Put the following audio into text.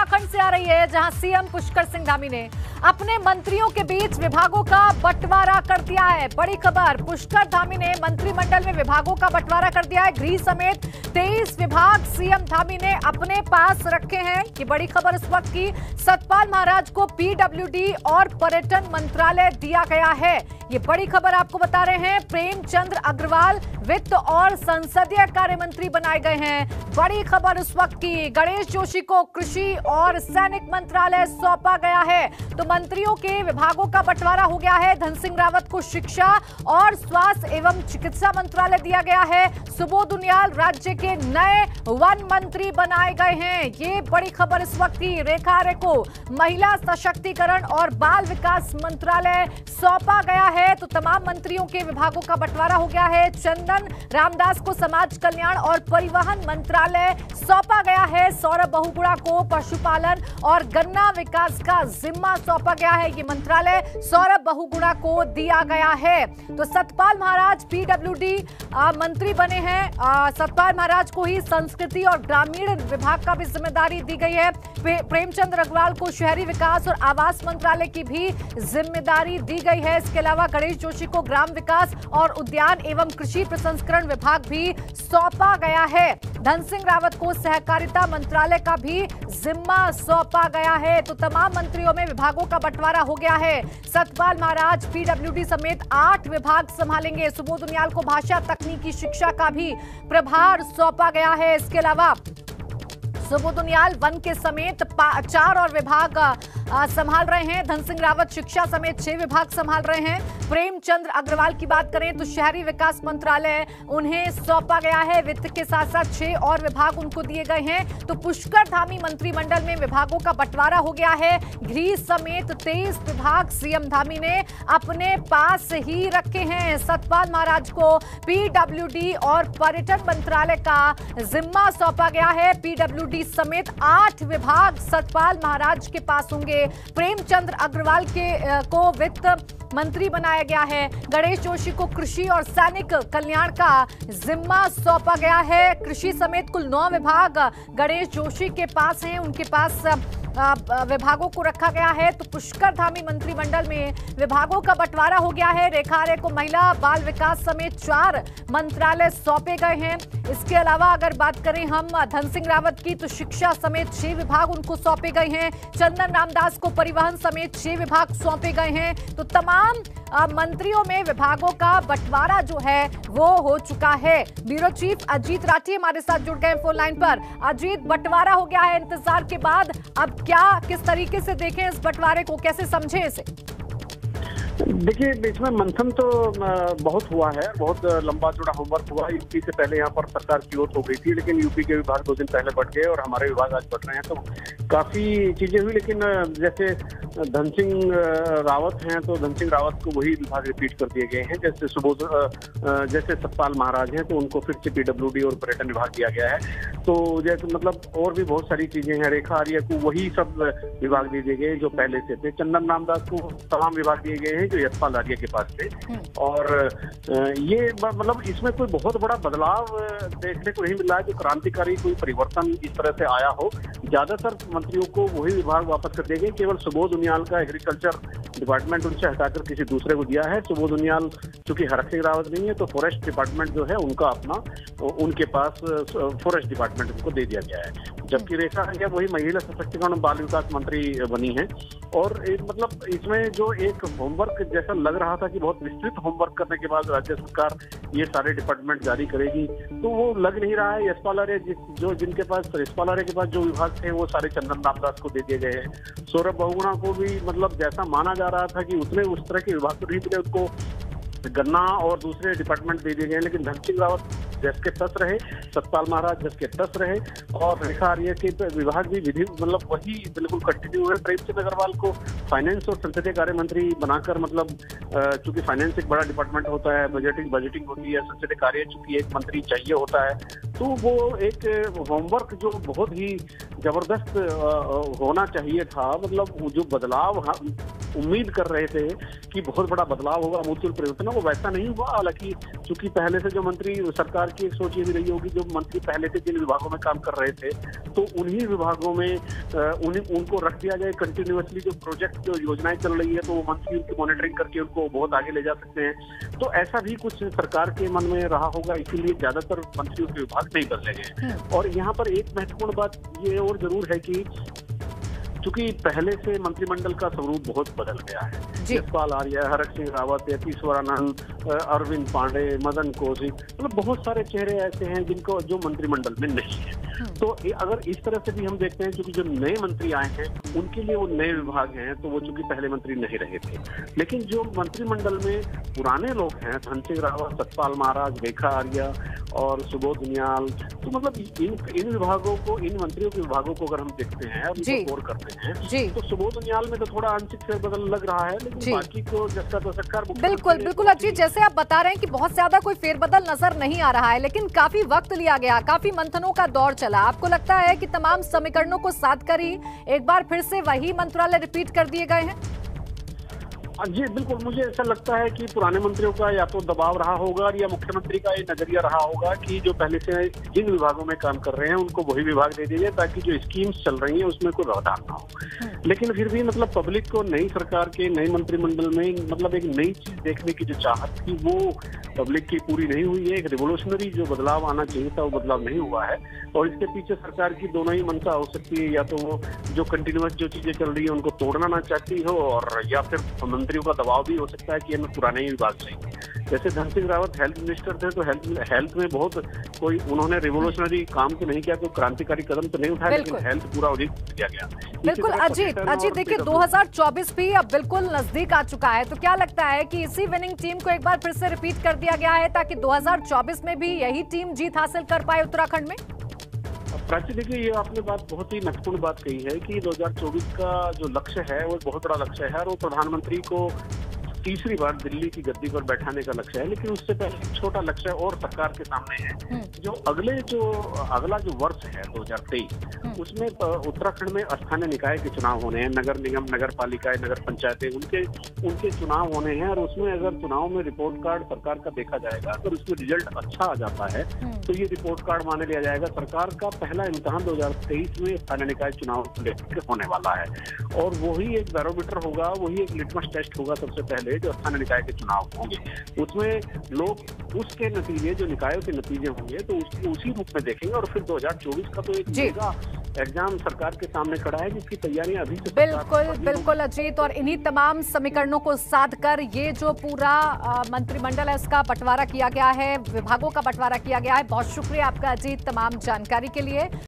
उत्तराखंड से आ रही है, जहां सीएम पुष्कर सिंह धामी ने अपने मंत्रियों के बीच विभागों का बंटवारा कर दिया है। बड़ी खबर, पुष्कर धामी ने मंत्रिमंडल में विभागों का बंटवारा कर दिया है। गृह समेत 23 विभाग सीएम धामी ने अपने पास रखे हैं। ये बड़ी खबर इस वक्त की। सतपाल महाराज को पीडब्ल्यूडी और पर्यटन मंत्रालय दिया गया है। ये बड़ी खबर आपको बता रहे हैं। प्रेमचंद अग्रवाल वित्त और संसदीय कार्य मंत्री बनाए गए हैं। बड़ी खबर इस वक्त की। गणेश जोशी को कृषि और सैनिक मंत्रालय सौंपा गया है। तो मंत्रियों के विभागों का बंटवारा हो गया है। धन सिंह रावत को शिक्षा और स्वास्थ्य एवं चिकित्सा मंत्रालय दिया गया है। सुबोध उनियाल राज्य के नए वन मंत्री बनाए गए हैं। ये बड़ी खबर इस वक्त की। रेखा आर्य को महिला सशक्तिकरण और बाल विकास मंत्रालय सौंपा गया है। तो तमाम मंत्रियों के विभागों का बंटवारा हो गया है। चंदन रामदास को समाज कल्याण और परिवहन मंत्रालय सौंपा गया है। सौरभ बहुगुणा को पशुपालन और गन्ना विकास का जिम्मा सौंपा गया है। ये मंत्रालय सौरभ बहुगुणा को दिया गया है। तो सतपाल महाराज पीडब्ल्यूडी मंत्री बने हैं। सतपाल महाराज को ही संस्कृति और ग्रामीण विभाग का भी जिम्मेदारी दी गई है। प्रेमचंद अग्रवाल को शहरी विकास और आवास मंत्रालय की भी जिम्मेदारी दी गई है। इसके अलावा गणेश जोशी को ग्राम विकास और उद्यान एवं कृषि प्रसंस्करण विभाग भी सौंपा गया है। धन सिंह रावत को सहकारिता मंत्रालय का भी जिम्मा सौंपा गया है। तो तमाम मंत्रियों में विभागों का बंटवारा हो गया है। सतपाल महाराज पीडब्ल्यूडी समेत 8 विभाग संभालेंगे। सुबोध उनियाल को भाषा तकनीकी शिक्षा का भी प्रभार सौंपा गया है। इसके अलावा सुबोध उनियाल वन के समेत 4 और विभाग संभाल रहे हैं। धन सिंह रावत शिक्षा समेत 6 विभाग संभाल रहे हैं। प्रेमचंद्र अग्रवाल की बात करें तो शहरी विकास मंत्रालय उन्हें सौंपा गया है। वित्त के साथ साथ 6 और विभाग उनको दिए गए हैं। तो पुष्कर धामी मंत्रिमंडल में विभागों का बंटवारा हो गया है। गृह समेत 23 विभाग सीएम धामी ने अपने पास ही रखे हैं। सतपाल महाराज को पीडब्ल्यूडी और पर्यटन मंत्रालय का जिम्मा सौंपा गया है। पीडब्ल्यूडी समेत 8 विभाग सतपाल महाराज के पास होंगे। प्रेमचंद्र अग्रवाल को वित्त मंत्री बनाया गया है। गणेश जोशी को कृषि और सैनिक कल्याण का जिम्मा सौंपा गया है। कृषि समेत कुल 9 विभाग गणेश जोशी के पास हैं। उनके पास विभागों को रखा गया है। तो पुष्कर धामी मंत्रिमंडल में विभागों का बंटवारा हो गया है। रेखा आर्य को महिला बाल विकास समेत 4 मंत्रालय सौंपे गए हैं। इसके अलावा अगर बात करें हम धन सिंह रावत की तो शिक्षा समेत 6 विभाग उनको सौंपे गए हैं। चंदन रामदास को परिवहन समेत 6 विभाग सौंपे गए हैं। तो तमाम मंत्रियों में विभागों का बंटवारा जो है वो हो चुका है। ब्यूरो चीफ अजीत राठी हमारे साथ जुड़ गए फोन लाइन पर। अजीत, बंटवारा हो गया है इंतजार के बाद, अब क्या किस तरीके से देखें इस बंटवारे को, कैसे समझें इसे? देखिए, इसमें मंथन तो बहुत हुआ है, बहुत लंबा चौड़ा होमवर्क हुआ। यूपी से पहले यहाँ पर सरकार की ओट हो गई थी, लेकिन यूपी के विभाग 2 दिन पहले बढ़ गए और हमारे विभाग आज बढ़ रहे हैं। तो काफी चीजें हुई, लेकिन जैसे धन सिंह रावत हैं तो धन सिंह रावत को वही विभाग रिपीट कर दिए गए हैं। जैसे सतपाल महाराज हैं तो उनको फिर से पीडब्ल्यूडी और पर्यटन विभाग दिया गया है। तो जैसे मतलब और भी बहुत सारी चीजें हैं। रेखा आर्य को वही सब विभाग दे दिए गए जो पहले से थे। चंदन रामदास को तमाम विभाग दिए गए हैं जो यशपाल आर्य के पास थे। और ये मतलब इसमें कोई बहुत बड़ा बदलाव देखने को नहीं मिला है, जो क्रांतिकारी कोई परिवर्तन इस तरह से आया हो। ज्यादातर मंत्रियों को वही विभाग वापस कर दिए गए। केवल सुबोध उनियाल का एग्रीकल्चर डिपार्टमेंट उनसे हटाकर किसी दूसरे को दिया है। सुबोध उनियाल चूंकि हरक सिंह रावत नहीं है तो फॉरेस्ट डिपार्टमेंट जो है उनका अपना उनके पास फॉरेस्ट डिपार्टमेंट उनको दे दिया गया है। जबकि रेखा आर्य वही महिला सशक्तिकरण और बाल विकास मंत्री बनी है। और मतलब इसमें जो एक होमवर्क जैसा लग रहा था कि बहुत विस्तृत होमवर्क करने के बाद राज्य सरकार ये सारे डिपार्टमेंट जारी करेगी, तो वो लग नहीं रहा है। यशपाल आर्य जिनके पास यशपाल आर्य के पास जो विभाग थे वो सारे चंदन रामदास को दे दिए गए हैं। सौरभ बहुगुणा को भी मतलब जैसा माना जा रहा था कि उतने उस तरह के विभाग तो नहीं मिले, उसको गन्ना और दूसरे डिपार्टमेंट दे दिए गए। लेकिन धन सिंह रावत जस के तस रहे, सतपाल महाराज जस के तस रहे और रेखा आर्य के विभाग भी विधि मतलब वही बिल्कुल कंटिन्यू हुए। प्रेमचंद अग्रवाल को फाइनेंस और संसदीय कार्य मंत्री बनाकर मतलब चूंकि फाइनेंस एक बड़ा डिपार्टमेंट होता है, बजटिंग होती है, संसदीय कार्य चूंकि एक मंत्री चाहिए होता है, तो वो एक होमवर्क जो बहुत ही जबरदस्त होना चाहिए था। मतलब जो बदलाव उम्मीद कर रहे थे कि बहुत बड़ा बदलाव होगा, आमूल परिवर्तन होगा, वो वैसा नहीं हुआ। हालांकि चूंकि पहले से जो मंत्री, सरकार की एक सोच ये भी रही होगी, जो मंत्री पहले से जिन विभागों में काम कर रहे थे तो उन्हीं विभागों में उनको रख दिया जाए कंटिन्यूअसली। जो प्रोजेक्ट, जो योजनाएं चल रही है तो वो मंत्री उनकी मॉनिटरिंग करके उनको बहुत आगे ले जा सकते हैं। तो ऐसा भी कुछ सरकार के मन में रहा होगा, इसीलिए ज्यादातर मंत्रियों के विभाग नहीं बदले गए। और यहाँ पर एक महत्वपूर्ण बात ये और जरूर है कि चूंकि पहले से मंत्रिमंडल का स्वरूप बहुत बदल गया है। यशपाल आर्य, हरक सिंह रावत, यतीश्वरानंद, अरविंद पांडे, मदन कौशिक, मतलब बहुत सारे चेहरे ऐसे हैं जिनको जो मंत्रिमंडल में नहीं है। तो अगर इस तरह से भी हम देखते हैं, क्योंकि जो नए मंत्री आए हैं उनके लिए वो नए विभाग हैं, तो वो चूंकि पहले मंत्री नहीं रहे थे। लेकिन जो मंत्रिमंडल में पुराने लोग हैं, धन सिंह रावत, सतपाल महाराज, रेखा आर्या और सुबोध नियाल, तो मतलब इन विभागों को, इन मंत्रियों के विभागों को अगर हम देखते हैं और उनको गौर करते हैं तो सुबोध नियाल में तो थोड़ा आंशिक फेरबदल लग रहा है, लेकिन बाकी को जैसा तो सरकार बिल्कुल अजीत, जैसे आप बता रहे हैं कि बहुत ज्यादा कोई फेरबदल नजर नहीं आ रहा है, लेकिन काफी वक्त लिया गया, काफी मंथनों का दौर चला। आपको लगता है कि तमाम समीकरणों को साध कर ही एक बार फिर से वही मंत्रालय रिपीट कर दिए गए हैं? जी बिल्कुल, मुझे ऐसा लगता है कि पुराने मंत्रियों का या तो दबाव रहा होगा या मुख्यमंत्री का ये नजरिया रहा होगा कि जो पहले से जिन विभागों में काम कर रहे हैं उनको वही विभाग दे दीजिए, ताकि जो स्कीम्स चल रही हैं उसमें कोई व्यवधान ना हो। लेकिन फिर भी मतलब पब्लिक को नई सरकार के, नए मंत्रिमंडल में मतलब एक नई चीज देखने की जो चाहत थी वो पब्लिक की पूरी नहीं हुई है। एक रिवोल्यूशनरी जो बदलाव आना चाहिए था वो बदलाव नहीं हुआ है, और इसके पीछे सरकार की दोनों ही मंशा हो सकती है, या तो वो जो कंटिन्यूअस जो चीजें चल रही है उनको तोड़ना ना चाहती हो, और या फिर मंत्रियों का दबाव भी हो सकता है कि हमें पुराने ही विभाग चाहिए। जैसे धन सिंह रावत हेल्थ मिनिस्टर थे तो हेल्थ में बहुत कोई उन्होंने रिवोल्यूशनरी काम तो नहीं किया, कोई क्रांतिकारी कदम तो नहीं उठाया, लेकिन हेल्थ पूरा उन्हीं किया गया। बिल्कुल अजीत देखिए 2024 भी अब बिल्कुल नजदीक आ चुका है, तो क्या लगता है कि इसी विनिंग टीम को एक बार फिर से रिपीट कर दिया गया है ताकि 2024 में भी यही टीम जीत हासिल कर पाए उत्तराखंड में? प्राची, देखिए ये आपने बात बहुत ही महत्वपूर्ण बात कही है कि 2024 का जो लक्ष्य है वो बहुत बड़ा लक्ष्य है, और वो प्रधानमंत्री को तीसरी बार दिल्ली की गद्दी पर बैठाने का लक्ष्य है। लेकिन उससे पहले एक छोटा लक्ष्य और सरकार के सामने है। जो अगला जो वर्ष है 2023, उसमें उत्तराखंड में स्थानीय निकाय के चुनाव होने हैं, नगर निगम, नगर पालिकाएं, नगर पंचायतें, उनके चुनाव होने हैं। और उसमें अगर चुनाव में रिपोर्ट कार्ड सरकार का देखा जाएगा, अगर उसमें रिजल्ट अच्छा आ जाता है तो ये रिपोर्ट कार्ड मान लिया जाएगा सरकार का पहला इम्तिहान 2023 में स्थानीय निकाय चुनाव होने वाला है। और वही एक बैरोमीटर होगा, वही एक लिटमस टेस्ट होगा सबसे पहले जो स्थानीय निकाय के चुनाव होंगे। उसमें लोग उसके नतीजे, जो निकायों के नतीजे होंगे, तो उसको उसी रूप में देखेंगे। और फिर 2024 का तो एक मेगा एग्जाम सरकार के सामने खड़ा है, जिसकी तैयारियां अभी से बिल्कुल अजीत, और इन्हीं तमाम समीकरणों को साध कर ये जो पूरा मंत्रिमंडल है उसका बंटवारा किया गया है, विभागों का बंटवारा किया गया है। बहुत शुक्रिया आपका अजीत तमाम जानकारी के लिए।